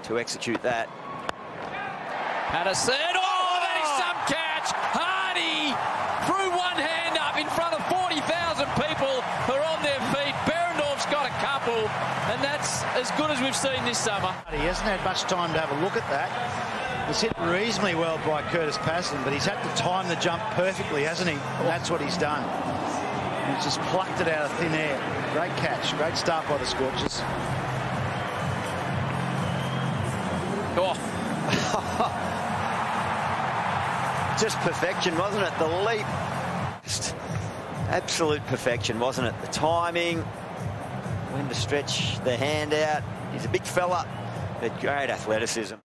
to execute that. Patterson, oh, that is some catch. Hardie threw one hand up in front of 40,000 people who are on their feet. Berendorf's got a couple, and that's as good as we've seen this summer. He hasn't had much time to have a look at that. It's hit reasonably well by Curtis Patterson, but he's had to time the jump perfectly, hasn't he? And that's what he's done. He's just plucked it out of thin air. Great catch, great start by the Scorchers. Oh. Just perfection, wasn't it? The leap, just absolute perfection, wasn't it? The timing, when to stretch the hand out. He's a big fella, but great athleticism.